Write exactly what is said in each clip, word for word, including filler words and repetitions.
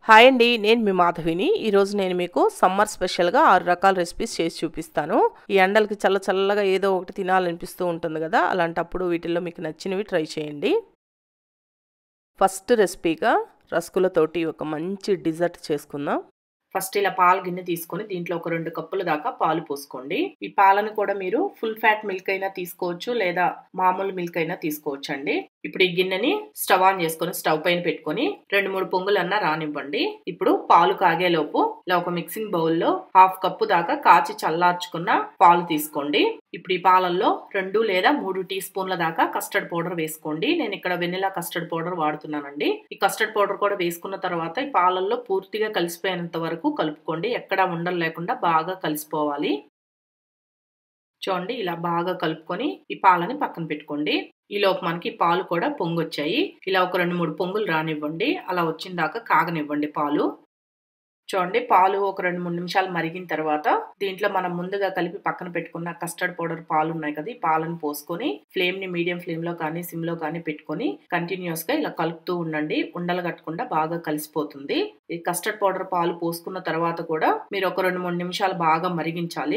Hi అండి. నేను మీ మాధవిని. ఈరోజు నేను మీకు సమ్మర్ స్పెషల్‌గా ఆరు రకాల రెసిపీస్ చేసి చూపిస్తాను. ఈ ఎండలకి చల్ల చల్లగా ఏదో ఒకటి తినాలనిపిస్తూ ఉంటుంది కదా! అలాంటప్పుడు వీటిల్లో మీకు నచ్చినవి ట్రై చేయండి. ఫస్ట్ రెసిపీగా రస్కులతోటి ఒక మంచి డిజర్ట్ చేసుకుందాం. ఫస్ట్ ఇలా పాల గిన్నె తీసుకొని దీంట్లో ఒక రెండు కప్పుల దాకా పాలు పోసుకోండి. ఈ పాలను కూడా మీరు ఫుల్ ఫ్యాట్ మిల్క్ అయినా తీసుకోవచ్చు, లేదా మామూలు మిల్క్ అయినా తీసుకోవచ్చు అండి. ఇప్పుడు ఈ గిన్నెని స్టవ్ ఆన్ చేసుకొని స్టవ్ పైన పెట్టుకొని రెండు మూడు పొంగులన్నా రానివ్వండి. ఇప్పుడు పాలు కాగేలోపు ఇలా ఒక మిక్సింగ్ బౌల్లో హాఫ్ కప్పు దాకా కాచి చల్లార్చుకున్న పాలు తీసుకోండి. ఇప్పుడు ఈ పాలల్లో రెండు లేదా మూడు టీ స్పూన్ల దాకా కస్టర్డ్ పౌడర్ వేసుకోండి. నేను ఇక్కడ వెనిలా కస్టర్డ్ పౌడర్ వాడుతున్నానండి. ఈ కస్టర్డ్ పౌడర్ కూడా వేసుకున్న తర్వాత ఈ పాలల్లో పూర్తిగా కలిసిపోయేంత వరకు కలుపుకోండి. ఎక్కడా ఉండలు లేకుండా బాగా కలిసిపోవాలి. చూడండి, ఇలా బాగా కలుపుకొని ఈ పాలని పక్కన పెట్టుకోండి. ఈలోపు మనకి పాలు కూడా పొంగొచ్చాయి. ఇలా ఒక రెండు మూడు పొంగులు రానివ్వండి. అలా వచ్చిన దాకా కాగనివ్వండి పాలు. చూడండి, పాలు ఒక రెండు మూడు నిమిషాలు మరిగిన తర్వాత దీంట్లో మనం ముందుగా కలిపి పక్కన పెట్టుకున్న కస్టర్డ్ పౌడర్ పాలు ఉన్నాయి కదా, ఈ పాలను పోసుకొని ఫ్లేమ్ ని మీడియం ఫ్లేమ్ లో కానీ సిమ్ లో కానీ పెట్టుకొని కంటిన్యూస్ గా ఇలా కలుపుతూ ఉండండి. ఉండలు కట్టకుండా బాగా కలిసిపోతుంది. ఈ కస్టర్డ్ పౌడర్ పాలు పోసుకున్న తర్వాత కూడా మీరు ఒక రెండు మూడు నిమిషాలు బాగా మరిగించాలి.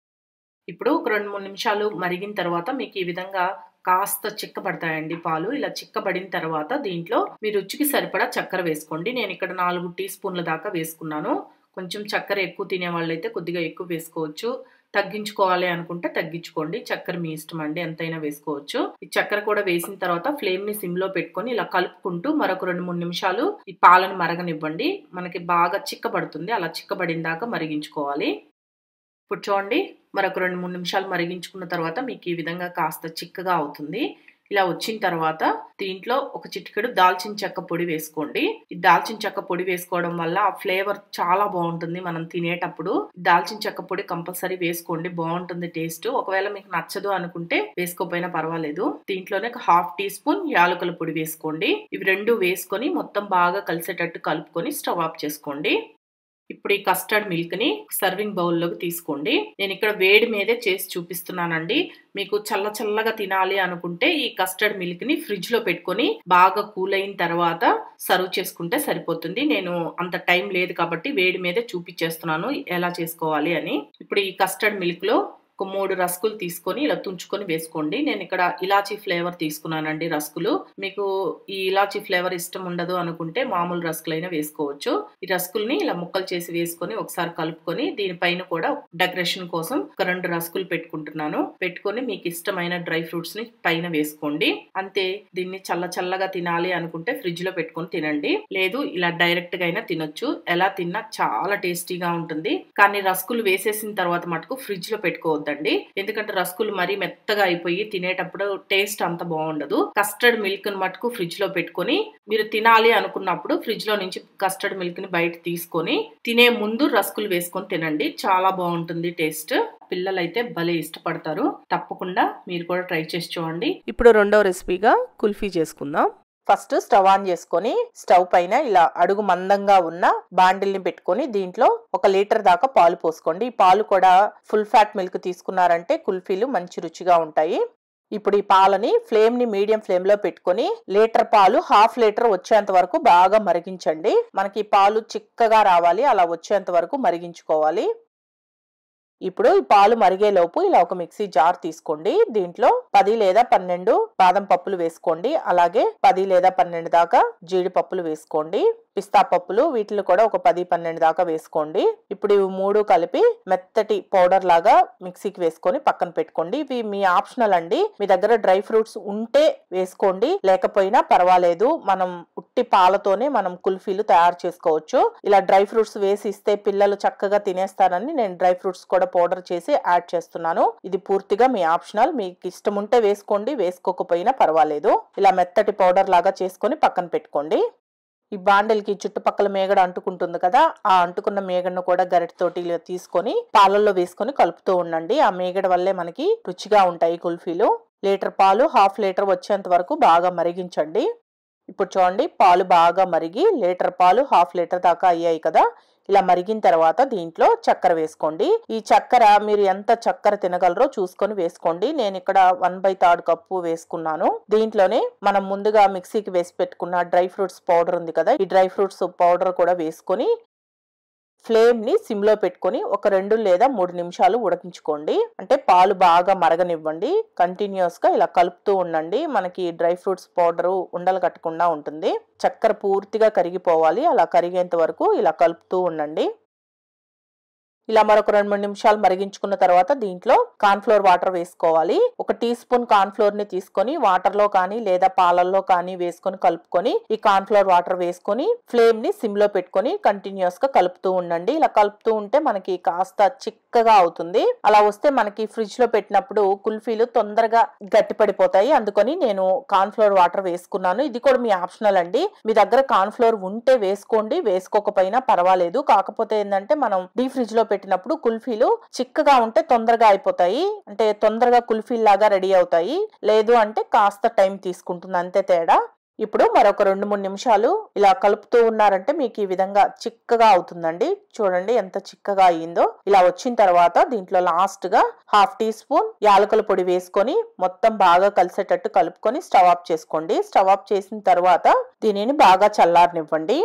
ఇప్పుడు ఒక రెండు మూడు నిమిషాలు మరిగిన తర్వాత మీకు ఈ విధంగా కాస్త చిక్కబడతాయండి పాలు. ఇలా చిక్కబడిన తర్వాత దీంట్లో మీ రుచికి సరిపడా చక్కెర వేసుకోండి. నేను ఇక్కడ నాలుగు టీ స్పూన్ల దాకా వేసుకున్నాను. కొంచెం చక్కెర ఎక్కువ తినే వాళ్ళైతే కొద్దిగా ఎక్కువ వేసుకోవచ్చు. తగ్గించుకోవాలి అనుకుంటే తగ్గించుకోండి. చక్కెర మీ ఇష్టం అండి, ఎంతైనా వేసుకోవచ్చు. ఈ చక్కెర కూడా వేసిన తర్వాత ఫ్లేమ్ ని సిమ్ లో పెట్టుకొని ఇలా కలుపుకుంటూ మరొక రెండు మూడు నిమిషాలు ఈ పాలను మరగనివ్వండి. మనకి బాగా చిక్కబడుతుంది. అలా చిక్కబడిన దాకా మరిగించుకోవాలి. ఇప్పుడు చూడండి, మరొక రెండు మూడు నిమిషాలు మరిగించుకున్న తర్వాత మీకు ఈ విధంగా కాస్త చిక్కగా అవుతుంది. ఇలా వచ్చిన తర్వాత దీంట్లో ఒక చిటికెడు దాల్చిన చెక్క పొడి వేసుకోండి. ఈ దాల్చిన చెక్క పొడి వేసుకోవడం వల్ల ఆ ఫ్లేవర్ చాలా బాగుంటుంది. మనం తినేటప్పుడు దాల్చిన చెక్క పొడి కంపల్సరీ వేసుకోండి, బాగుంటుంది టేస్ట్. ఒకవేళ మీకు నచ్చదు అనుకుంటే వేసుకోకపోయినా పర్వాలేదు. దీంట్లోనే ఒక హాఫ్ టీ స్పూన్ యాలకుల పొడి వేసుకోండి. ఇవి రెండు వేసుకొని మొత్తం బాగా కలిసేటట్టు కలుపుకొని స్టవ్ ఆఫ్ చేసుకోండి. ఇప్పుడు ఈ కస్టర్డ్ మిల్క్ ని సర్వింగ్ బౌల్లోకి తీసుకోండి. నేను ఇక్కడ వేడి మీదే చేసి చూపిస్తున్నానండి. మీకు చల్ల చల్లగా తినాలి అనుకుంటే ఈ కస్టర్డ్ మిల్క్ ని ఫ్రిడ్జ్ లో పెట్టుకొని బాగా కూల్ అయిన తర్వాత సర్వ్ చేసుకుంటే సరిపోతుంది. నేను అంత టైం లేదు కాబట్టి వేడి మీదే చూపించేస్తున్నాను ఎలా చేసుకోవాలి అని. ఇప్పుడు ఈ కస్టర్డ్ మిల్క్ లో ఒక మూడు రస్కులు తీసుకొని ఇలా తుంచుకొని వేసుకోండి. నేను ఇక్కడ ఇలాచీ ఫ్లేవర్ తీసుకున్నానండి రస్కులు. మీకు ఈ ఇలాచీ ఫ్లేవర్ ఇష్టం ఉండదు అనుకుంటే మామూలు రస్కులైనా వేసుకోవచ్చు. ఈ రస్కుల్ని ఇలా ముక్కలు చేసి వేసుకొని ఒకసారి కలుపుకొని దీనిపైన కూడా డెకరేషన్ కోసం ఒక రెండు రస్కులు పెట్టుకుంటున్నాను. పెట్టుకొని మీకు ఇష్టమైన డ్రై ఫ్రూట్స్ ని పైన వేసుకోండి. అంతే. దీన్ని చల్ల చల్లగా తినాలి అనుకుంటే ఫ్రిడ్జ్ లో పెట్టుకొని తినండి. లేదు ఇలా డైరెక్ట్ గా అయినా తినొచ్చు. ఎలా తిన్నా చాలా టేస్టీగా ఉంటుంది. కానీ రస్కులు వేసేసిన తర్వాత మటుకు ఫ్రిడ్జ్ లో పెట్టుకోవద్దు. ఎందుకంటే రస్కులు మరీ మెత్తగా అయిపోయి తినేటప్పుడు టేస్ట్ అంత బాగుండదు. కస్టర్డ్ మిల్క్ ని మటుకు ఫ్రిడ్జ్ లో పెట్టుకొని మీరు తినాలి అనుకున్నప్పుడు ఫ్రిడ్జ్ లో నుంచి కస్టర్డ్ మిల్క్ ని బయట తీసుకొని తినే ముందు రస్కులు వేసుకొని తినండి. చాలా బాగుంటుంది టేస్ట్. పిల్లలైతే భలే ఇష్టపడతారు. తప్పకుండా మీరు కూడా ట్రై చేసి చూడండి. ఇప్పుడు రెండో రెసిపీగా కుల్ఫీ చేసుకుందాం. ఫస్ట్ స్టవ్ ఆన్ చేసుకొని స్టవ్ పైన ఇలా అడుగు మందంగా ఉన్న బాండిల్ని పెట్టుకొని దీంట్లో ఒక లీటర్ దాకా పాలు పోసుకోండి. ఈ పాలు కూడా ఫుల్ ఫ్యాట్ మిల్క్ తీసుకున్నారంటే కుల్ఫీలు మంచి రుచిగా ఉంటాయి. ఇప్పుడు ఈ పాలని ఫ్లేమ్ ని మీడియం ఫ్లేమ్ లో పెట్టుకొని లీటర్ పాలు హాఫ్ లీటర్ వచ్చేంత వరకు బాగా మరిగించండి. మనకి పాలు చిక్కగా రావాలి, అలా వచ్చేంత వరకు మరిగించుకోవాలి. ఇప్పుడు ఈ పాలు మరిగేలోపు ఇలా ఒక మిక్సీ జార్ తీసుకోండి. దీంట్లో పది లేదా పన్నెండు బాదం పప్పులు వేసుకోండి. అలాగే పది లేదా పన్నెండు దాకా జీడిపప్పులు వేసుకోండి. పిస్తా పప్పులు వీటిని కూడా ఒక పది పన్నెండు దాకా వేసుకోండి. ఇప్పుడు ఇవి మూడు కలిపి మెత్తటి పౌడర్ లాగా మిక్సీకి వేసుకొని పక్కన పెట్టుకోండి. ఇవి మీ ఆప్షనల్ అండి. మీ దగ్గర డ్రై ఫ్రూట్స్ ఉంటే వేసుకోండి, లేకపోయినా పర్వాలేదు. మనం ఉట్టి పాలతోనే మనం కుల్ఫీలు తయారు చేసుకోవచ్చు. ఇలా డ్రై ఫ్రూట్స్ వేసి ఇస్తే పిల్లలు చక్కగా తినేస్తారని నేను డ్రై ఫ్రూట్స్ కూడా పౌడర్ చేసి యాడ్ చేస్తున్నాను. ఇది పూర్తిగా మీ ఆప్షనల్. మీకు ఇష్టం ఉంటే వేసుకోండి, వేసుకోకపోయినా పర్వాలేదు. ఇలా మెత్తటి పౌడర్ లాగా చేసుకొని పక్కన పెట్టుకోండి. ఈ బాండిల్కి చుట్టుపక్కల మేగడ అంటుకుంటుంది కదా, ఆ అంటుకున్న మేగడను కూడా గరిటెతోటి తీసుకొని పాలల్లో వేసుకొని కలుపుతూ ఉండండి. ఆ మేగడ వల్లే మనకి రుచిగా ఉంటాయి కుల్ఫీలు. లీటర్ పాలు హాఫ్ లీటర్ వచ్చేంత వరకు బాగా మరిగించండి. ఇప్పుడు చూడండి, పాలు బాగా మరిగి లీటర్ పాలు హాఫ్ లీటర్ దాకా అయ్యాయి కదా. ఇలా మరిగిన తర్వాత దీంట్లో చక్కెర వేసుకోండి. ఈ చక్కెర మీరు ఎంత చక్కెర తినగలరో చూసుకొని వేసుకోండి. నేను ఇక్కడ వన్ బై థర్డ్ కప్పు వేసుకున్నాను. దీంట్లోనే మనం ముందుగా మిక్సీకి వేసి పెట్టుకున్న డ్రై ఫ్రూట్స్ పౌడర్ ఉంది కదా, ఈ డ్రై ఫ్రూట్స్ పౌడర్ కూడా వేసుకొని ఫ్లేమ్ ని సిమ్ లో పెట్టుకొని ఒక రెండు లేదా మూడు నిమిషాలు ఉడికించుకోండి. అంటే పాలు బాగా మరగనివ్వండి. కంటిన్యూస్ గా ఇలా కలుపుతూ ఉండండి. మనకి డ్రై ఫ్రూట్స్ పౌడర్ ఉండలు కట్టకుండా ఉంటుంది. చక్కెర పూర్తిగా కరిగిపోవాలి. అలా కరిగేంత వరకు ఇలా కలుపుతూ ఉండండి. ఇలా మరొక రెండు మూడు నిమిషాలు మరిగించుకున్న తర్వాత దీంట్లో కార్న్ ఫ్లోర్ వాటర్ వేసుకోవాలి. ఒక టీ స్పూన్ కార్న్ ఫ్లోర్ ని తీసుకొని వాటర్ లో కానీ లేదా పాలల్లో కానీ వేసుకొని కలుపుకొని ఈ కార్న్ ఫ్లోర్ వాటర్ వేసుకొని ఫ్లేమ్ ని సిమ్ లో పెట్టుకొని కంటిన్యూస్ గా కలుపుతూ ఉండండి. ఇలా కలుపుతూ ఉంటే మనకి కాస్త చిక్కగా అవుతుంది. అలా వస్తే మనకి ఫ్రిడ్జ్ లో పెట్టినప్పుడు కుల్ఫీలు తొందరగా గట్టిపడిపోతాయి. అందుకని నేను కార్న్ ఫ్లోర్ వాటర్ వేసుకున్నాను. ఇది కూడా మీ ఆప్షనల్ అండి. మీ దగ్గర కార్న్ ఫ్లోర్ ఉంటే వేసుకోండి, వేసుకోకపోయినా పర్వాలేదు. కాకపోతే ఏంటంటే మనం డీ ఫ్రిడ్జ్ లో పెట్టినప్పుడు కుల్ఫీలు చిక్కగా ఉంటే తొందరగా అయిపోతాయి. అంటే తొందరగా కుల్ఫీ లాగా రెడీ అవుతాయి. లేదు అంటే కాస్త టైం తీసుకుంటుంది, అంతే తేడా. ఇప్పుడు మరొక రెండు మూడు నిమిషాలు ఇలా కలుపుతూ ఉన్నారంటే మీకు ఈ విధంగా చిక్కగా అవుతుందండి. చూడండి ఎంత చిక్కగా అయ్యిందో. ఇలా వచ్చిన తర్వాత దీంట్లో లాస్ట్ గా హాఫ్ టీ స్పూన్ యాలకుల పొడి వేసుకొని మొత్తం బాగా కలిసేటట్టు కలుపుకొని స్టవ్ ఆఫ్ చేసుకోండి. స్టవ్ ఆఫ్ చేసిన తర్వాత దీనిని బాగా చల్లారనివ్వండి.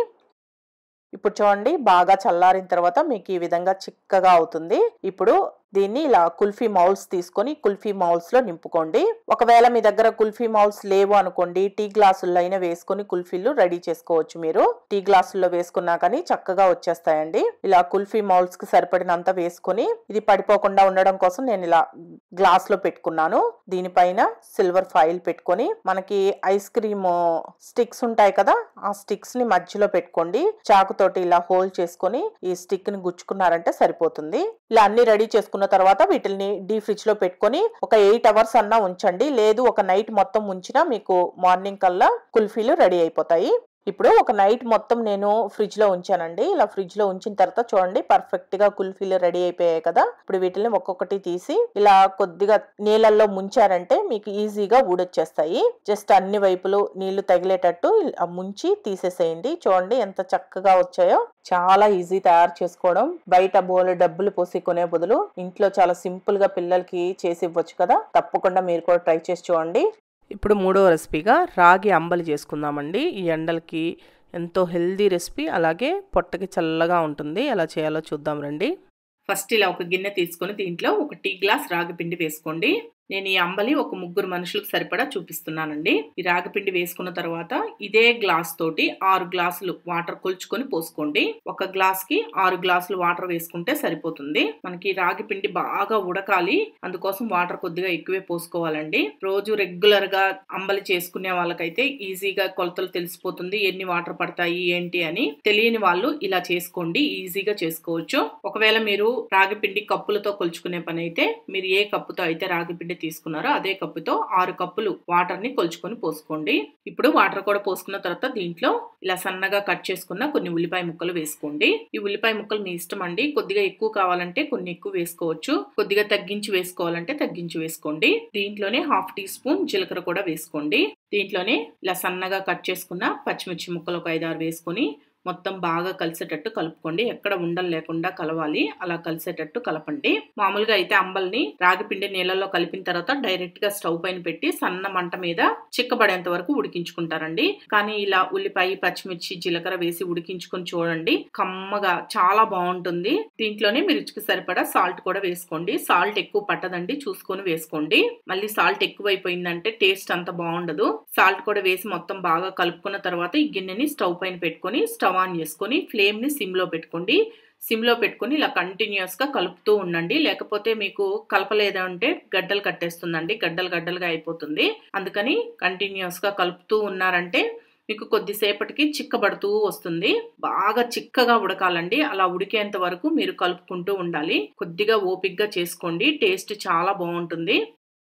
ఇప్పుడు చూడండి బాగా చల్లారిన తర్వాత మీకు ఈ విధంగా చిక్కగా అవుతుంది. ఇప్పుడు దీన్ని ఇలా కుల్ఫీ మౌల్స్ తీసుకొని కుల్ఫీ మౌల్స్ లో నింపుకోండి. ఒకవేళ మీ దగ్గర కుల్ఫీ మౌల్స్ లేవు అనుకోండి, టీ గ్లాసుల్లో అయినా వేసుకొని కుల్ఫీలు రెడీ చేసుకోవచ్చు. మీరు టీ గ్లాసుల్లో వేసుకున్నా కానీ చక్కగా వచ్చేస్తాయండి. ఇలా కుల్ఫీ మౌల్స్ కి సరిపడినంత వేసుకొని ఇది పడిపోకుండా ఉండడం కోసం నేను ఇలా గ్లాస్ లో పెట్టుకున్నాను. దీనిపైన సిల్వర్ ఫాయిల్ పెట్టుకొని మనకి ఐస్ క్రీమ్ స్టిక్స్ ఉంటాయి కదా, ఆ స్టిక్స్ ని మధ్యలో పెట్టుకోండి. చాకుతోటి ఇలా హోల్డ్ చేసుకొని ఈ స్టిక్ ని గుచ్చుకున్నారంటే సరిపోతుంది. ఇలా అన్ని రెడీ చేసుకున్న తర్వాత వీటిని డీ ఫ్రిడ్జ్ లో పెట్టుకొని ఒక ఎయిట్ అవర్స్ అన్నా ఉంచండి. లేదు ఒక నైట్ మొత్తం ఉంచినా మీకు మార్నింగ్ కల్లా కుల్ఫీలు రెడీ అయిపోతాయి. ఇప్పుడు ఒక నైట్ మొత్తం నేను ఫ్రిడ్జ్ లో ఉంచానండి. ఇలా ఫ్రిడ్జ్ లో ఉంచిన తర్వాత చూడండి పర్ఫెక్ట్ గా కుల్ఫీలు రెడీ అయిపోయాయి కదా. ఇప్పుడు వీటిని ఒక్కొక్కటి తీసి ఇలా కొద్దిగా నీళ్ళల్లో ముంచారంటే మీకు ఈజీగా ఊడొచ్చేస్తాయి. జస్ట్ అన్ని వైపులు నీళ్లు తగిలేటట్టు ముంచి తీసేసేయండి. చూడండి ఎంత చక్కగా వచ్చాయో. చాలా ఈజీ తయారు చేసుకోవడం. బయట బోలు డబ్బులు పోసి కొనే బదులు ఇంట్లో చాలా సింపుల్ గా పిల్లలకి చేసి ఇవ్వచ్చు కదా. తప్పకుండా మీరు కూడా ట్రై చేసి చూడండి. ఇప్పుడు మూడో రెసిపీగా రాగి అంబలి చేసుకుందామండి. ఈ ఎండలకి ఎంతో హెల్దీ రెసిపీ, అలాగే పొట్టకి చల్లగా ఉంటుంది. ఎలా చేయాలో చూద్దాం రండి. ఫస్ట్ ఇలా ఒక గిన్నె తీసుకొని దీంట్లో ఒక టీ గ్లాస్ రాగి పిండి వేసుకోండి. నేను ఈ అంబలి ఒక ముగ్గురు మనుషులకు సరిపడా చూపిస్తున్నానండి. ఈ రాగిపిండి వేసుకున్న తర్వాత ఇదే గ్లాస్ తోటి ఆరు గ్లాసులు వాటర్ కొలుచుకొని పోసుకోండి. ఒక గ్లాస్ కి ఆరు గ్లాసులు వాటర్ వేసుకుంటే సరిపోతుంది. మనకి రాగి పిండి బాగా ఉడకాలి, అందుకోసం వాటర్ కొద్దిగా ఎక్కువే పోసుకోవాలండి. రోజు రెగ్యులర్ గా అంబలి చేసుకునే వాళ్ళకైతే ఈజీగా కొలతలు తెలిసిపోతుంది, ఎన్ని వాటర్ పడతాయి ఏంటి అని. తెలియని వాళ్ళు ఇలా చేసుకోండి, ఈజీగా చేసుకోవచ్చు. ఒకవేళ మీరు రాగి పిండి కప్పులతో కొలుచుకునే పని అయితే మీరు ఏ కప్పుతో అయితే రాగి పిండి తీసుకున్నారో అదే కప్పుతో ఆరు కప్పులు వాటర్ ని కొలుచుకొని పోసుకోండి. ఇప్పుడు వాటర్ కూడా పోసుకున్న తర్వాత దీంట్లో ఇలా సన్నగా కట్ చేసుకున్న కొన్ని ఉల్లిపాయ ముక్కలు వేసుకోండి. ఈ ఉల్లిపాయ ముక్కలు మీ ఇష్టం అండి. కొద్దిగా ఎక్కువ కావాలంటే కొన్ని ఎక్కువ వేసుకోవచ్చు, కొద్దిగా తగ్గించి వేసుకోవాలంటే తగ్గించి వేసుకోండి. దీంట్లోనే హాఫ్ టీ స్పూన్ జీలకర్ర కూడా వేసుకోండి. దీంట్లోనే ఇలా సన్నగా కట్ చేసుకున్న పచ్చిమిర్చి ముక్కలు ఒక ఐదారు వేసుకొని మొత్తం బాగా కలిసేటట్టు కలుపుకోండి. ఎక్కడ ఉండలు లేకుండా కలవాలి, అలా కలిసేటట్టు కలపండి. మామూలుగా అయితే అంబల్ని రాగిపిండి నీళ్ళలో కలిపిన తర్వాత డైరెక్ట్ గా స్టవ్ పైన పెట్టి సన్న మంట మీద చిక్కబడేంత వరకు ఉడికించుకుంటారండి. కానీ ఇలా ఉల్లిపాయ పచ్చిమిర్చి జీలకర్ర వేసి ఉడికించుకొని చూడండి, కమ్మగా చాలా బాగుంటుంది. దీంట్లోనే మీ రుచికి సరిపడా సాల్ట్ కూడా వేసుకోండి. సాల్ట్ ఎక్కువ పట్టదండి, చూసుకొని వేసుకోండి. మళ్ళీ సాల్ట్ ఎక్కువైపోయిందంటే టేస్ట్ అంత బాగుండదు. సాల్ట్ కూడా వేసి మొత్తం బాగా కలుపుకున్న తర్వాత ఈ గిన్నెని స్టవ్ పైన పెట్టుకొని స్టవ్ ఆన్ చేసుకొని ఫ్లేమ్ ని సిమ్ లో పెట్టుకోండి. సిమ్ లో పెట్టుకొని ఇలా కంటిన్యూస్ గా కలుపుతూ ఉండండి. లేకపోతే మీకు కలపలేదంటే గడ్డలు కట్టేస్తుందండి, గడ్డలు గడ్డలుగా అయిపోతుంది. అందుకని కంటిన్యూస్ గా కలుపుతూ ఉన్నారంటే మీకు కొద్దిసేపటికి చిక్కబడుతూ వస్తుంది. బాగా చిక్కగా ఉడకాలండి. అలా ఉడికేంత వరకు మీరు కలుపుకుంటూ ఉండాలి. కొద్దిగా ఓపిగ్గా చేసుకోండి, టేస్ట్ చాలా బాగుంటుంది.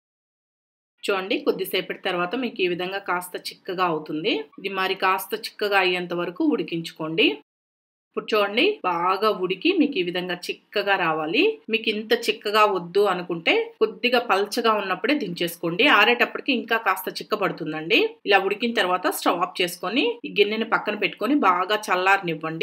చూడండి కొద్దిసేపటి తర్వాత మీకు ఈ విధంగా కాస్త చిక్కగా అవుతుంది. ఇది మరి కాస్త చిక్కగా అయ్యేంత వరకు ఉడికించుకోండి. ఇప్పుడు చూడండి బాగా ఉడికి మీకు ఈ విధంగా చిక్కగా రావాలి. మీకు ఇంత చిక్కగా వద్దు అనుకుంటే కొద్దిగా పల్చగా ఉన్నప్పుడే దించేసుకోండి. ఆరేటప్పటికి ఇంకా కాస్త చిక్కబడుతుందండి. ఇలా ఉడికిన తర్వాత స్టవ్ ఆఫ్ చేసుకొని ఈ గిన్నెని పక్కన పెట్టుకొని బాగా చల్లారనివ్వండి.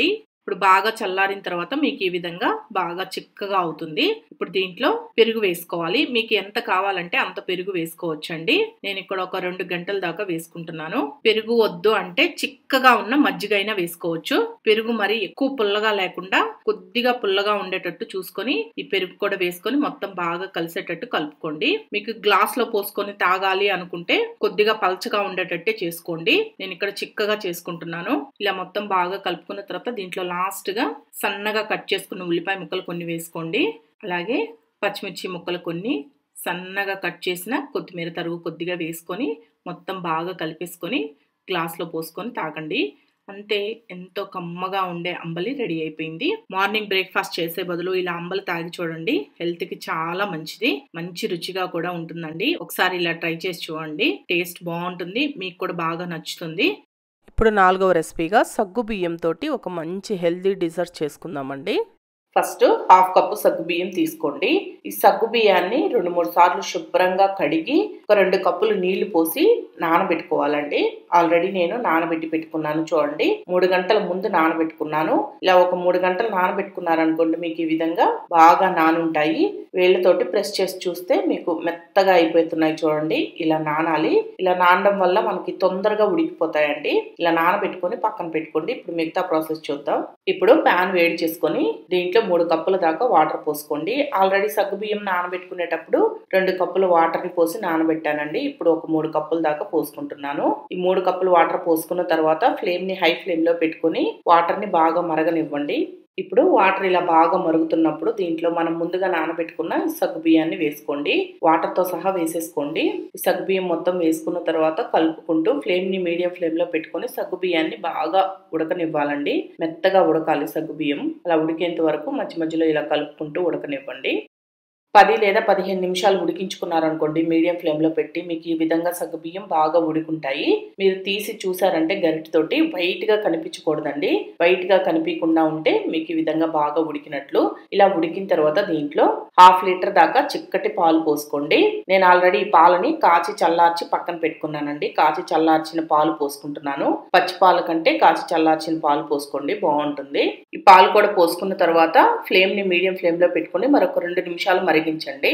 ఇప్పుడు బాగా చల్లారిన తర్వాత మీకు ఈ విధంగా బాగా చిక్కగా అవుతుంది. ఇప్పుడు దీంట్లో పెరుగు వేసుకోవాలి. మీకు ఎంత కావాలంటే అంత పెరుగు వేసుకోవచ్చండి. నేను ఇక్కడ ఒక రెండు గంటల దాకా వేసుకుంటున్నాను. పెరుగు వద్దు అంటే చిక్కగా ఉన్న మజ్జిగ అయినా వేసుకోవచ్చు. పెరుగు మరి ఎక్కువ పుల్లగా లేకుండా కొద్దిగా పుల్లగా ఉండేటట్టు చూసుకొని ఈ పెరుగు కూడా వేసుకొని మొత్తం బాగా కలిసేటట్టు కలుపుకోండి. మీకు గ్లాస్ లో పోసుకొని తాగాలి అనుకుంటే కొద్దిగా పల్చగా ఉండేటట్టే చేసుకోండి. నేను ఇక్కడ చిక్కగా చేసుకుంటున్నాను. ఇలా మొత్తం బాగా కలుపుకున్న తర్వాత దీంట్లో లాస్ట్ గా సన్నగా కట్ చేసుకున్న ఉల్లిపాయ ముక్కలు కొన్ని వేసుకోండి. అలాగే పచ్చిమిర్చి ముక్కలు కొన్ని, సన్నగా కట్ చేసిన కొత్తిమీర తరుగు కొద్దిగా వేసుకొని మొత్తం బాగా కలిపేసుకొని గ్లాస్లో పోసుకొని తాగండి. అంతే, ఎంతో కమ్మగా ఉండే అంబలి రెడీ అయిపోయింది. మార్నింగ్ బ్రేక్ఫాస్ట్ చేసే బదులు ఇలా అంబలి తాగి చూడండి. హెల్త్ కి చాలా మంచిది, మంచి రుచిగా కూడా ఉంటుందండి. ఒకసారి ఇలా ట్రై చేసి చూడండి, టేస్ట్ బాగుంటుంది, మీకు కూడా బాగా నచ్చుతుంది. ఇప్పుడు నాలుగవ రెసిపీగా సగ్గు బియ్యం తోటి ఒక మంచి హెల్తీ డిజర్ట్ చేసుకుందామండి. ఫస్ట్ హాఫ్ కప్పు సగ్గు బియ్యం తీసుకోండి. ఈ సగ్గు బియ్యాన్ని రెండు మూడు సార్లు శుభ్రంగా కడిగి ఒక రెండు కప్పులు నీళ్లు పోసి నానబెట్టుకోవాలండి. ఆల్రెడీ నేను నానబెట్టి పెట్టుకున్నాను చూడండి. మూడు గంటల ముందు నానబెట్టుకున్నాను. ఇలా ఒక మూడు గంటలు నానబెట్టుకున్నారనుకోండి మీకు ఈ విధంగా బాగా నానుంటాయి. వేళ్ళతోటి ప్రెస్ చేసి చూస్తే మీకు మెత్తగా అయిపోతున్నాయి చూడండి. ఇలా నానాలి. ఇలా నానడం వల్ల మనకి తొందరగా ఉడికిపోతాయండి. ఇలా నానబెట్టుకొని పక్కన పెట్టుకోండి. ఇప్పుడు మిగతా ప్రాసెస్ చూద్దాం. ఇప్పుడు ప్యాన్ వేడి చేసుకొని దీంట్లో మూడు కప్పుల దాకా వాటర్ పోసుకోండి. ఆల్రెడీ సగ్గు బియ్యం నానబెట్టుకునేటప్పుడు రెండు కప్పుల వాటర్ ని పోసి నానబెట్టానండి. ఇప్పుడు ఒక మూడు కప్పుల దాకా పోసుకుంటున్నాను. ఈ మూడు కప్పులు వాటర్ పోసుకున్న తర్వాత ఫ్లేమ్ ని హై ఫ్లేమ్ లో పెట్టుకుని వాటర్ ని బాగా మరగనివ్వండి. ఇప్పుడు వాటర్ ఇలా బాగా మరుగుతున్నప్పుడు దీంట్లో మనం ముందుగా నానబెట్టుకున్న సగ్గు బియ్యాన్ని వేసుకోండి. వాటర్ తో సహా వేసేసుకోండి. ఈ సగ్గు బియ్యం మొత్తం వేసుకున్న తర్వాత కలుపుకుంటూ ఫ్లేమ్ ని మీడియం ఫ్లేమ్ లో పెట్టుకుని సగ్గు బియ్యాన్ని బాగా ఉడకనివ్వాలండి. మెత్తగా ఉడకాలి సగ్గు బియ్యం. అలా ఉడికేంత వరకు మధ్య మధ్యలో ఇలా కలుపుకుంటూ ఉడకనివ్వండి. పది లేదా పదిహేను నిమిషాలు ఉడికించుకున్నారనుకోండి మీడియం ఫ్లేమ్ లో పెట్టి, మీకు ఈ విధంగా సగ్గు బియ్యం బాగా ఉడుకుంటాయి. మీరు తీసి చూసారంటే గరిటెతోటి వైట్ గా కనిపించకూడదండి. వైట్ గా కనిపించకుండా ఉంటే మీకు ఈ విధంగా బాగా ఉడికినట్లు. ఇలా ఉడికిన తర్వాత దీంట్లో హాఫ్ లీటర్ దాకా చిక్కటి పాలు పోసుకోండి. నేను ఆల్రెడీ ఈ పాలని కాచి చల్లార్చి పక్కన పెట్టుకున్నానండి. కాచి చల్లార్చిన పాలు పోసుకుంటున్నాను. పచ్చి పాల కంటే కాచి చల్లార్చిన పాలు పోసుకోండి, బాగుంటుంది. ఈ పాలు కూడా పోసుకున్న తర్వాత ఫ్లేమ్ ని మీడియం ఫ్లేమ్ లో పెట్టుకుని మరొక రెండు నిమిషాలు మరిగించండి.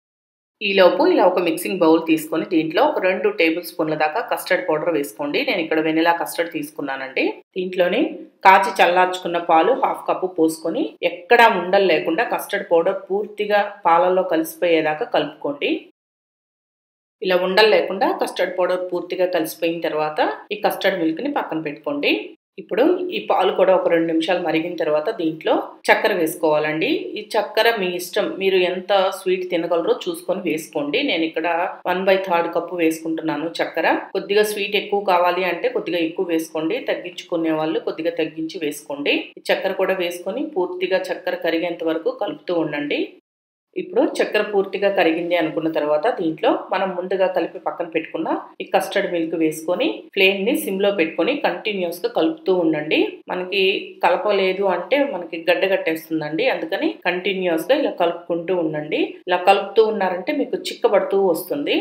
ఈలోపు ఇలా ఒక మిక్సింగ్ బౌల్ తీసుకొని దీంట్లో ఒక రెండు టేబుల్ స్పూన్ల దాకా కస్టర్డ్ పౌడర్ వేసుకోండి. నేను ఇక్కడ వెనిలా కస్టర్డ్ తీసుకున్నానండి. దీంట్లోని కాచి చల్లార్చుకున్న పాలు హాఫ్ కప్పు పోసుకొని ఎక్కడా ఉండలు లేకుండా కస్టర్డ్ పౌడర్ పూర్తిగా పాలల్లో కలిసిపోయేదాకా కలుపుకోండి. ఇలా ఉండలు లేకుండా కస్టర్డ్ పౌడర్ పూర్తిగా కలిసిపోయిన తర్వాత ఈ కస్టర్డ్ మిల్క్ ని పక్కన పెట్టుకోండి. ఇప్పుడు ఈ పాలు కూడా ఒక రెండు నిమిషాలు మరిగిన తర్వాత దీంట్లో చక్కెర వేసుకోవాలండి. ఈ చక్కెర మీ ఇష్టం, మీరు ఎంత స్వీట్ తినగలరో చూసుకొని వేసుకోండి. నేను ఇక్కడ వన్ బై థర్డ్ కప్పు వేసుకుంటున్నాను చక్కెర. కొద్దిగా స్వీట్ ఎక్కువ కావాలి అంటే కొద్దిగా ఎక్కువ వేసుకోండి, తగ్గించుకునే వాళ్ళు కొద్దిగా తగ్గించి వేసుకోండి. ఈ చక్కెర కూడా వేసుకొని పూర్తిగా చక్కెర కరిగేంత వరకు కలుపుతూ ఉండండి. ఇప్పుడు చక్కెర పూర్తిగా కరిగింది అనుకున్న తర్వాత దీంట్లో మనం ముందుగా కలిపి పక్కన పెట్టుకున్న ఈ కస్టర్డ్ మిల్క్ వేసుకొని ఫ్లేమ్ ని సిమ్ లో పెట్టుకొని కంటిన్యూస్ గా కలుపుతూ ఉండండి. మనకి కలపలేదు అంటే మనకి గడ్డ కట్టేస్తుందండి. అందుకని కంటిన్యూస్ గా ఇలా కలుపుకుంటూ ఉండండి. ఇలా కలుపుతూ ఉన్నారంటే మీకు చిక్కబడుతూ వస్తుంది.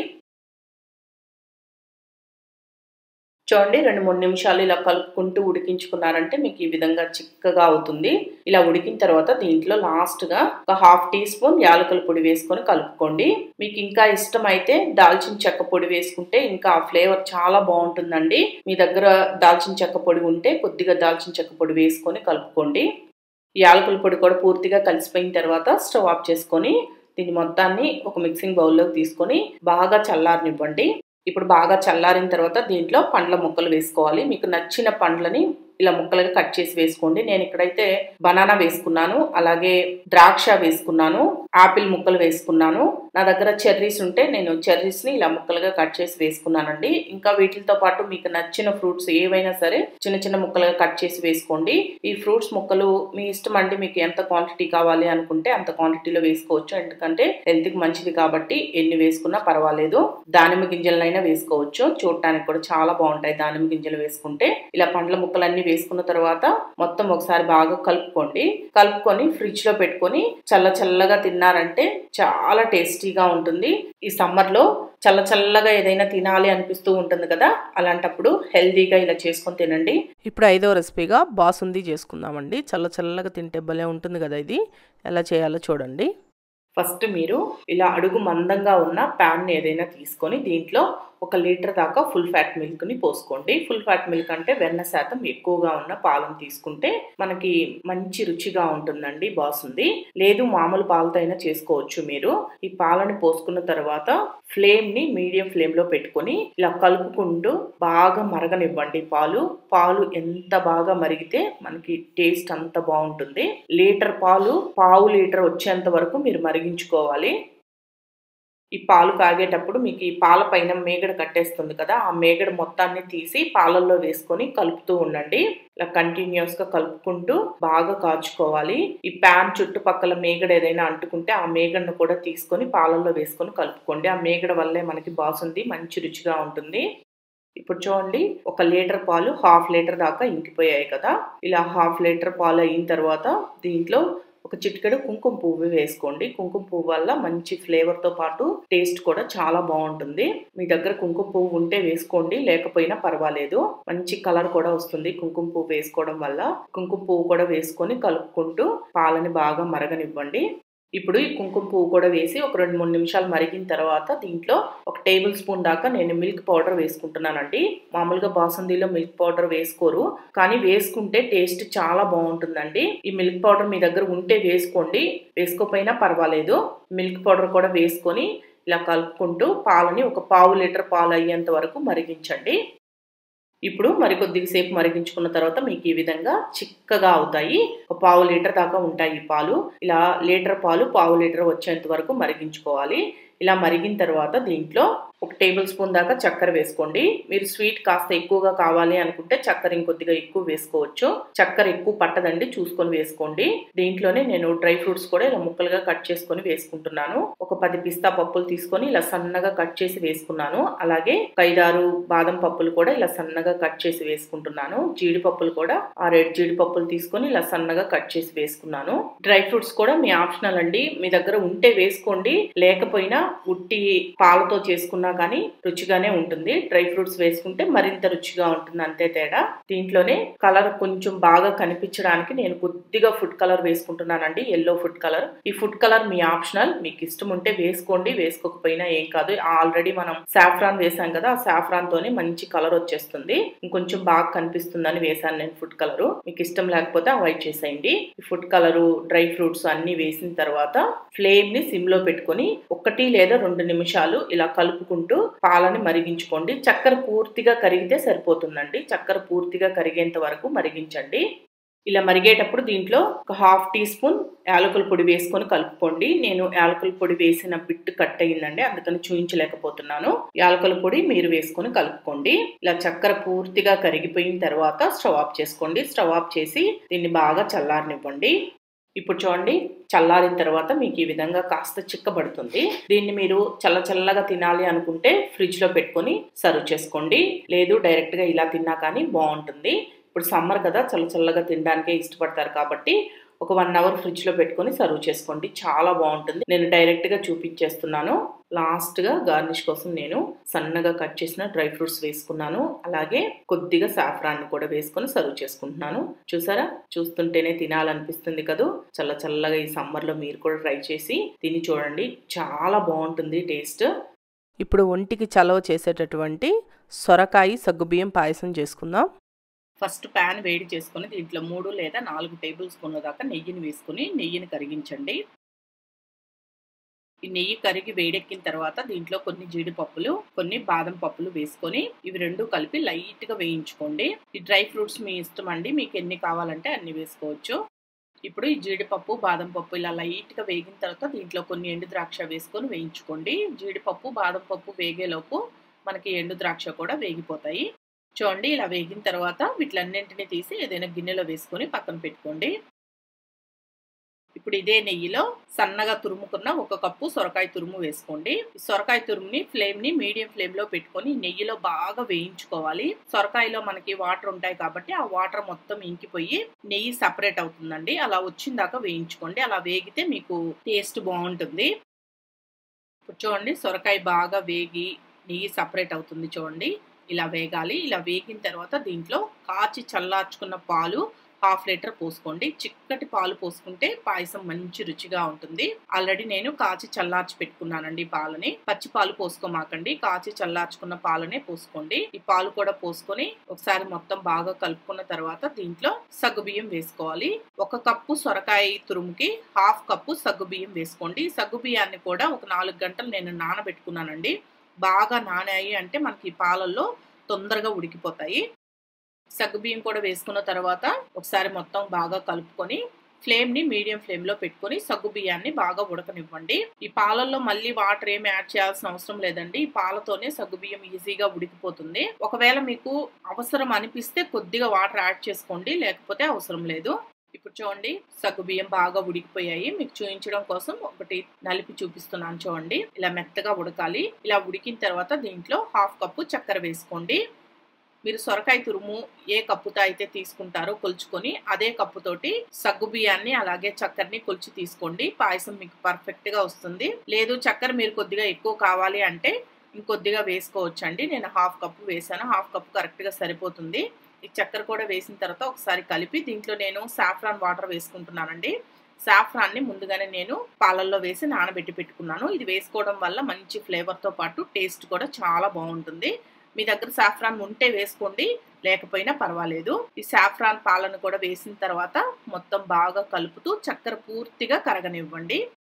చూడండి, రెండు మూడు నిమిషాలు ఇలా కలుపుకుంటూ ఉడికించుకున్నారంటే మీకు ఈ విధంగా చిక్కగా అవుతుంది. ఇలా ఉడికిన తర్వాత దీంట్లో లాస్ట్ గా ఒక హాఫ్ టీ స్పూన్ యాలకుల పొడి వేసుకొని కలుపుకోండి. మీకు ఇంకా ఇష్టం అయితే దాల్చిన చెక్క పొడి వేసుకుంటే ఇంకా ఆ ఫ్లేవర్ చాలా బాగుంటుందండి. మీ దగ్గర దాల్చిన చెక్క పొడి ఉంటే కొద్దిగా దాల్చిన చెక్క పొడి వేసుకొని కలుపుకోండి. యాలకుల పొడి కూడా పూర్తిగా కలిసిపోయిన తర్వాత స్టవ్ ఆఫ్ చేసుకొని దీని మొత్తాన్ని ఒక మిక్సింగ్ బౌల్లోకి తీసుకొని బాగా చల్లారనివ్వండి. ఇప్పుడు బాగా చల్లారిన తర్వాత దీంట్లో పండ్ల ముక్కలు వేసుకోవాలి. మీకు నచ్చిన పండ్లని ఇలా ముక్కలుగా కట్ చేసి వేసుకోండి. నేను ఇక్కడైతే బనానా వేసుకున్నాను, అలాగే ద్రాక్ష వేసుకున్నాను, ఆపిల్ ముక్కలు వేసుకున్నాను. నా దగ్గర చెర్రీస్ ఉంటే నేను చెర్రీస్ ని ఇలా ముక్కలుగా కట్ చేసి వేసుకున్నానండి. ఇంకా వీటితో పాటు మీకు నచ్చిన ఫ్రూట్స్ ఏవైనా సరే చిన్న చిన్న ముక్కలుగా కట్ చేసి వేసుకోండి. ఈ ఫ్రూట్స్ ముక్కలు మీ ఇష్టం అండి, మీకు ఎంత క్వాంటిటీ కావాలి అనుకుంటే అంత క్వాంటిటీలో వేసుకోవచ్చు. ఎందుకంటే హెల్త్ కి మంచిది కాబట్టి ఎన్ని వేసుకున్నా పర్వాలేదు. దానిమ్మ గింజలనైనా వేసుకోవచ్చు, చూడటానికి కూడా చాలా బాగుంటాయి దానిమ్మ గింజలు వేసుకుంటే. ఇలా పండ్ల ముక్కలన్నీ వేసుకున్న తర్వాత మొత్తం ఒకసారి బాగా కలుపుకోండి. కలుపుకొని ఫ్రిడ్జ్ లో పెట్టుకొని చల్ల చల్లగా తిన్నారంటే చాలా టేస్టీగా ఉంటుంది. ఈ సమ్మర్ లో చల్ల చల్లగా ఏదైనా తినాలి అనిపిస్తూ ఉంటుంది కదా, అలాంటప్పుడు హెల్దీగా ఇలా చేసుకొని తినండి. ఇప్పుడు ఐదవ రెసిపీగా బాసుంది చేసుకుందామండి. చల్ల చల్లగా తింటే భలే ఉంటుంది కదా. ఇది ఎలా చేయాలో చూడండి. ఫస్ట్ మీరు ఇలా అడుగు మందంగా ఉన్న ప్యాన్ ఏదైనా తీసుకొని దీంట్లో ఒక లీటర్ దాకా ఫుల్ ఫ్యాట్ మిల్క్ని పోసుకోండి. ఫుల్ ఫ్యాట్ మిల్క్ అంటే వెన్న శాతం ఎక్కువగా ఉన్న పాలను తీసుకుంటే మనకి మంచి రుచిగా ఉంటుందండి బాసుంది. లేదు మామూలు పాలతో అయినా చేసుకోవచ్చు మీరు. ఈ పాలను పోసుకున్న తర్వాత ఫ్లేమ్ ని మీడియం ఫ్లేమ్ లో పెట్టుకొని ఇలా కలుపుకుంటూ బాగా మరగనివ్వండి. పాలు పాలు ఎంత బాగా మరిగితే మనకి టేస్ట్ అంత బాగుంటుంది. లీటర్ పాలు పావు లీటర్ వచ్చేంత వరకు మీరు మరిగించుకోవాలి. ఈ పాలు కాగేటప్పుడు మీకు ఈ పాల పైన మేగడ కట్టేస్తుంది కదా, ఆ మేగడ మొత్తాన్ని తీసి పాలల్లో వేసుకొని కలుపుతూ ఉండండి. ఇలా కంటిన్యూస్ గా కలుపుకుంటూ బాగా కాచుకోవాలి. ఈ ప్యాన్ చుట్టుపక్కల మేగడ ఏదైనా అంటుకుంటే ఆ మేగడను కూడా తీసుకొని పాలల్లో వేసుకొని కలుపుకోండి. ఆ మేగడ వల్లే మనకి బాసుంది మంచి రుచిగా ఉంటుంది. ఇప్పుడు చూడండి, ఒక లీటర్ పాలు హాఫ్ లీటర్ దాకా ఇంకిపోయాయి కదా. ఇలా హాఫ్ లీటర్ పాలు అయిన తర్వాత దీంట్లో ఒక చిటికెడు కుంకుమ పువ్వు వేసుకోండి. కుంకుమ పువ్వు వల్ల మంచి ఫ్లేవర్ తో పాటు టేస్ట్ కూడా చాలా బాగుంటుంది. మీ దగ్గర కుంకుమ పువ్వు ఉంటే వేసుకోండి, లేకపోయినా పర్వాలేదు. మంచి కలర్ కూడా వస్తుంది కుంకుమ పువ్వు వేసుకోవడం వల్ల. కుంకుమ పువ్వు కూడా వేసుకొని కలుపుకుంటూ పాలని బాగా మరగనివ్వండి. ఇప్పుడు ఈ కుంకుమ పువ్వు కూడా వేసి ఒక రెండు మూడు నిమిషాలు మరిగిన తర్వాత దీంట్లో ఒక టేబుల్ స్పూన్ దాకా నేను మిల్క్ పౌడర్ వేసుకుంటున్నానండి. మామూలుగా బాసుందిలో మిల్క్ పౌడర్ వేసుకోరు, కానీ వేసుకుంటే టేస్ట్ చాలా బాగుంటుందండి. ఈ మిల్క్ పౌడర్ మీ దగ్గర ఉంటే వేసుకోండి, వేసుకోకపోయినా పర్వాలేదు. మిల్క్ పౌడర్ కూడా వేసుకొని ఇలా కలుపుకుంటూ పాలని ఒక పావు లీటర్ పాలు అయ్యేంత వరకు మరిగించండి. ఇప్పుడు మరికొద్దిగా సేపు మరిగించుకున్న తర్వాత మీకు ఈ విధంగా చిక్కగా అవుతాయి. ఒక పావు లీటర్ దాకా ఉంటాయి ఈ పాలు. ఇలా లీటర్ పాలు పావు లీటర్ వచ్చేంత వరకు మరిగించుకోవాలి. ఇలా మరిగిన తర్వాత దీంట్లో ఒక టేబుల్ స్పూన్ దాకా చక్కెర వేసుకోండి. మీరు స్వీట్ కాస్త ఎక్కువగా కావాలి అనుకుంటే చక్కెర ఇంకొద్దిగా ఎక్కువ వేసుకోవచ్చు. చక్కెర ఎక్కువ పట్టదండి, చూసుకొని వేసుకోండి. దీంట్లోనే నేను డ్రై ఫ్రూట్స్ కూడా ఇలా ముక్కలుగా కట్ చేసుకొని వేసుకుంటున్నాను. ఒక పది పిస్తా పప్పులు తీసుకొని ఇలా సన్నగా కట్ చేసి వేసుకున్నాను. అలాగే ఐదారు బాదం పప్పులు కూడా ఇలా సన్నగా కట్ చేసి వేసుకుంటున్నాను. జీడిపప్పులు కూడా ఆ రెడ్ జీడిపప్పులు తీసుకొని ఇలా సన్నగా కట్ చేసి వేసుకున్నాను. డ్రై ఫ్రూట్స్ కూడా మీ ఆప్షనల్ అండి, మీ దగ్గర ఉంటే వేసుకోండి, లేకపోయినా ఉట్టి పాలతో చేసుకున్న కానీ రుచిగానే ఉంటుంది. డ్రై ఫ్రూట్స్ వేసుకుంటే మరింత రుచిగా ఉంటుంది, అంతే తేడా. దీంట్లోనే కలర్ కొంచెం బాగా కనిపించడానికి నేను కొద్దిగా ఫుడ్ కలర్ వేసుకుంటున్నానండి, ఎల్లో ఫుడ్ కలర్. ఈ ఫుడ్ కలర్ మీ ఆప్షనల్, మీకు ఇష్టం ఉంటే వేసుకోండి, వేసుకోకపోయినా ఏం కాదు. ఆల్రెడీ మనం సాఫ్రాన్ వేసాం కదా, ఆ సాఫ్రాన్ తోనే మంచి కలర్ వచ్చేస్తుంది. ఇంకొంచెం బాగా కనిపిస్తుందని వేసాను నేను ఫుడ్ కలర్. మీకు ఇష్టం లేకపోతే అవాయిడ్ చేసేయండి. ఈ ఫుడ్ కలరు డ్రై ఫ్రూట్స్ అన్ని వేసిన తర్వాత ఫ్లేమ్ ని సిమ్ లో పెట్టుకొని ఒకటి లేదా రెండు నిమిషాలు ఇలా కలుపుకుంటూ పాలని మరిగించుకోండి. చక్కెర పూర్తిగా కరిగితే సరిపోతుందండి. చక్కెర పూర్తిగా కరిగేంత వరకు మరిగించండి. ఇలా మరిగేటప్పుడు దీంట్లో ఒక హాఫ్ టీ స్పూన్ యాలకుల పొడి వేసుకొని కలుపుకోండి. నేను యాలకుల పొడి వేసిన బిట్ కట్ అయ్యిందండి, అందుకని చూపించలేకపోతున్నాను. యాలకుల పొడి మీరు వేసుకొని కలుపుకోండి. ఇలా చక్కెర పూర్తిగా కరిగిపోయిన తర్వాత స్టవ్ ఆఫ్ చేసుకోండి. స్టవ్ ఆఫ్ చేసి దీన్ని బాగా చల్లారనివ్వండి. ఇప్పుడు చూడండి, చల్లారిన తర్వాత మీకు ఈ విధంగా కాస్త చిక్కబడుతుంది. దీన్ని మీరు చల్ల చల్లగా తినాలి అనుకుంటే ఫ్రిడ్జ్ లో పెట్టుకొని సర్వ్ చేసుకోండి, లేదు డైరెక్ట్ గా ఇలా తిన్నా కానీ బాగుంటుంది. ఇప్పుడు సమ్మర్ కదా, చల్ల చల్లగా తినడానికే ఇష్టపడతారు కాబట్టి ఒక వన్ అవర్ ఫ్రిడ్జ్ లో పెట్టుకొని సర్వ్ చేసుకోండి, చాలా బాగుంటుంది. నేను డైరెక్ట్ గా చూపించేస్తున్నాను. లాస్ట్ గా గార్నిష్ కోసం నేను సన్నగా కట్ చేసిన డ్రై ఫ్రూట్స్ వేసుకున్నాను. అలాగే కొద్దిగా సాఫ్రాన్ కూడా వేసుకొని సర్వ్ చేసుకుంటున్నాను. చూసారా, చూస్తుంటేనే తినాలనిపిస్తుంది కదా. చల్ల చల్లగా ఈ సమ్మర్ లో మీరు కూడా ట్రై చేసి తిని చూడండి, చాలా బాగుంటుంది టేస్ట్. ఇప్పుడు ఒంటికి చలవ చేసేటటువంటి సొరకాయ సగ్గుబియ్యం పాయసం చేసుకుందాం. ఫస్ట్ ప్యాన్ వేడి చేసుకొని దీంట్లో మూడు లేదా నాలుగు టేబుల్ స్పూన్ల దాకా నెయ్యిని వేసుకుని నెయ్యిని కరిగించండి. ఈ నెయ్యి కరిగి వేడెక్కిన తర్వాత దీంట్లో కొన్ని జీడిపప్పులు, కొన్ని బాదం పప్పులు వేసుకొని ఇవి రెండు కలిపి లైట్ గా వేయించుకోండి. ఈ డ్రై ఫ్రూట్స్ మీ ఇష్టం అండి, మీకు ఎన్ని కావాలంటే అన్ని వేసుకోవచ్చు. ఇప్పుడు ఈ జీడిపప్పు బాదం పప్పు ఇలా లైట్ గా వేగిన తర్వాత దీంట్లో కొన్ని ఎండు ద్రాక్ష వేసుకొని వేయించుకోండి. జీడిపప్పు బాదం పప్పు వేగేలోపు మనకి ఎండు ద్రాక్ష కూడా వేగిపోతాయి. చూడండి, ఇలా వేగిన తర్వాత వీటిలన్నింటినీ తీసి ఏదైనా గిన్నెలో వేసుకొని పక్కన పెట్టుకోండి. ఇప్పుడు ఇదే నెయ్యిలో సన్నగా తురుముకున్న ఒక కప్పు సొరకాయ తురుము వేసుకోండి. సొరకాయ తురుముని ఫ్లేమ్ ని మీడియం ఫ్లేమ్ లో పెట్టుకొని నెయ్యిలో బాగా వేయించుకోవాలి. సొరకాయలో మనకి వాటర్ ఉంటాయి కాబట్టి ఆ వాటర్ మొత్తం ఇంకిపోయి నెయ్యి సపరేట్ అవుతుందండి. అలా వచ్చిందాకా వేయించుకోండి. అలా వేగితే మీకు టేస్ట్ బాగుంటుంది. ఇప్పుడు చూడండి సొరకాయ బాగా వేగి నెయ్యి సపరేట్ అవుతుంది. చూడండి ఇలా వేగాలి. ఇలా వేగిన తర్వాత దీంట్లో కాచి చల్లార్చుకున్న పాలు హాఫ్ లీటర్ పోసుకోండి. చిక్కటి పాలు పోసుకుంటే పాయసం మంచి రుచిగా ఉంటుంది. ఆల్రెడీ నేను కాచి చల్లార్చి పెట్టుకున్నానండి పాలని. పచ్చి పాలు పోసుకోమాకండి, కాచి చల్లార్చుకున్న పాలనే పోసుకోండి. ఈ పాలు కూడా పోసుకొని ఒకసారి మొత్తం బాగా కలుపుకున్న తర్వాత దీంట్లో సగ్గుబియ్యం వేసుకోవాలి. ఒక కప్పు సొరకాయ తురుముకి హాఫ్ కప్పు సగ్గుబియ్యం వేసుకోండి. సగ్గుబియ్యాన్ని కూడా ఒక నాలుగు గంటలు నేను నానబెట్టుకున్నానండి. బాగా నానాయి అంటే మనకి పాలల్లో తొందరగా ఉడికిపోతాయి. సగ్గుబియ్యం కూడా వేసుకున్న తర్వాత ఒకసారి మొత్తం బాగా కలుపుకొని ఫ్లేమ్ ని మీడియం ఫ్లేమ్ లో పెట్టుకొని సగ్గుబియ్యాన్ని బాగా ఉడకనివ్వండి. ఈ పాలల్లో మళ్ళీ వాటర్ ఏమి యాడ్ చేయాల్సిన అవసరం లేదండి. ఈ పాలతోనే సగ్గుబియ్యం ఈజీగా ఉడికిపోతుంది. ఒకవేళ మీకు అవసరం అనిపిస్తే కొద్దిగా వాటర్ యాడ్ చేసుకోండి, లేకపోతే అవసరం లేదు. ఇప్పుడు చూడండి సగ్గుబియ్యం బాగా ఉడికిపోయాయి. మీకు చూపించడం కోసం ఒకటి నలిపి చూపిస్తున్నాను. చూడండి ఇలా మెత్తగా ఉడకాలి. ఇలా ఉడికిన తర్వాత దీంట్లో హాఫ్ కప్పు చక్కెర వేసుకోండి. మీరు సొరకాయ తురుము ఏ కప్పుతో అయితే తీసుకుంటారో కొలుచుకొని అదే కప్పుతోటి సగ్గు బియ్యాన్ని అలాగే చక్కెరని కొలిచి తీసుకోండి. పాయసం మీకు పర్ఫెక్ట్ గా వస్తుంది. లేదు చక్కెర మీరు కొద్దిగా ఎక్కువ కావాలి అంటే ఇంకొద్దిగా వేసుకోవచ్చండి. నేను హాఫ్ కప్పు వేసాను. హాఫ్ కప్పు కరెక్ట్ గా సరిపోతుంది. ఈ చక్కెర కూడా వేసిన తర్వాత ఒకసారి కలిపి దీంట్లో నేను సాఫ్రాన్ వాటర్ వేసుకుంటున్నానండి. సాఫ్రాన్ని ముందుగానే నేను పాలల్లో వేసి నానబెట్టి పెట్టుకున్నాను. ఇది వేసుకోవడం వల్ల మంచి ఫ్లేవర్ తో పాటు టేస్ట్ కూడా చాలా బాగుంటుంది. మీ దగ్గర సాఫ్రాన్ ఉంటే వేసుకోండి, లేకపోయినా పర్వాలేదు. ఈ సాఫ్రాన్ పాలను కూడా వేసిన తర్వాత మొత్తం బాగా కలుపుతూ చక్కెర పూర్తిగా కరగనివ్వండి.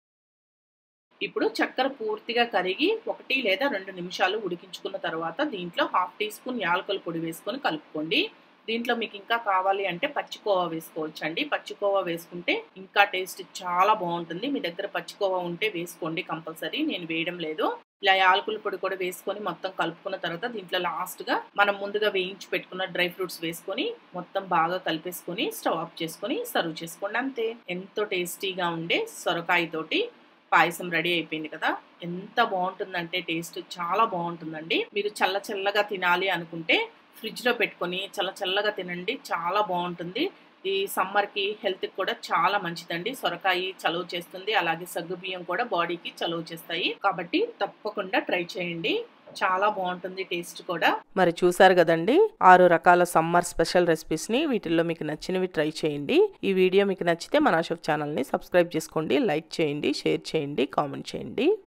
ఇప్పుడు చక్కెర పూర్తిగా కరిగి ఒకటి లేదా రెండు నిమిషాలు ఉడికించుకున్న తర్వాత దీంట్లో హాఫ్ టీ స్పూన్ యాలకుల పొడి వేసుకొని కలుపుకోండి. దీంట్లో మీకు ఇంకా కావాలి అంటే పచ్చికోవా వేసుకోవచ్చు అండి. పచ్చికోవా వేసుకుంటే ఇంకా టేస్ట్ చాలా బాగుంటుంది. మీ దగ్గర పచ్చికోవా ఉంటే వేసుకోండి కంపల్సరీ. నేను వేయడం లేదు. ఇలా యాలకుల పొడి కూడా వేసుకొని మొత్తం కలుపుకున్న తర్వాత దీంట్లో లాస్ట్ గా మనం ముందుగా వేయించి పెట్టుకున్న డ్రై ఫ్రూట్స్ వేసుకొని మొత్తం బాగా కలిపేసుకొని స్టవ్ ఆఫ్ చేసుకొని సర్వ్ చేసుకోండి. అంతే, ఎంతో టేస్టీగా ఉండే సొరకాయ తోటి పాయసం రెడీ అయిపోయింది కదా. ఎంత బాగుంటుందంటే టేస్ట్ చాలా బాగుంటుందండి. మీరు చల్ల చల్లగా తినాలి అనుకుంటే ఫ్రిడ్జ్ లో పెట్టుకొని చల్ల చల్లగా తినండి, చాలా బాగుంటుంది. ఈ సమ్మర్ కి హెల్త్ కి కూడా చాలా మంచిదండి. సొరకాయ చలువ చేస్తుంది, అలాగే సగ్గుబియ్యం కూడా బాడీకి చలువ చేస్తాయి. కాబట్టి తప్పకుండా ట్రై చేయండి, చాలా బాగుంటుంది టేస్ట్ కూడా. మరి చూసారు కదండి ఆరు రకాల సమ్మర్ స్పెషల్ రెసిపీస్ ని. వీటిల్లో మీకు నచ్చినవి ట్రై చేయండి. ఈ వీడియో మీకు నచ్చితే మన షెఫ్ ఛానల్ ని సబ్స్క్రైబ్ చేసుకోండి, లైక్ చేయండి, షేర్ చేయండి, కామెంట్ చేయండి.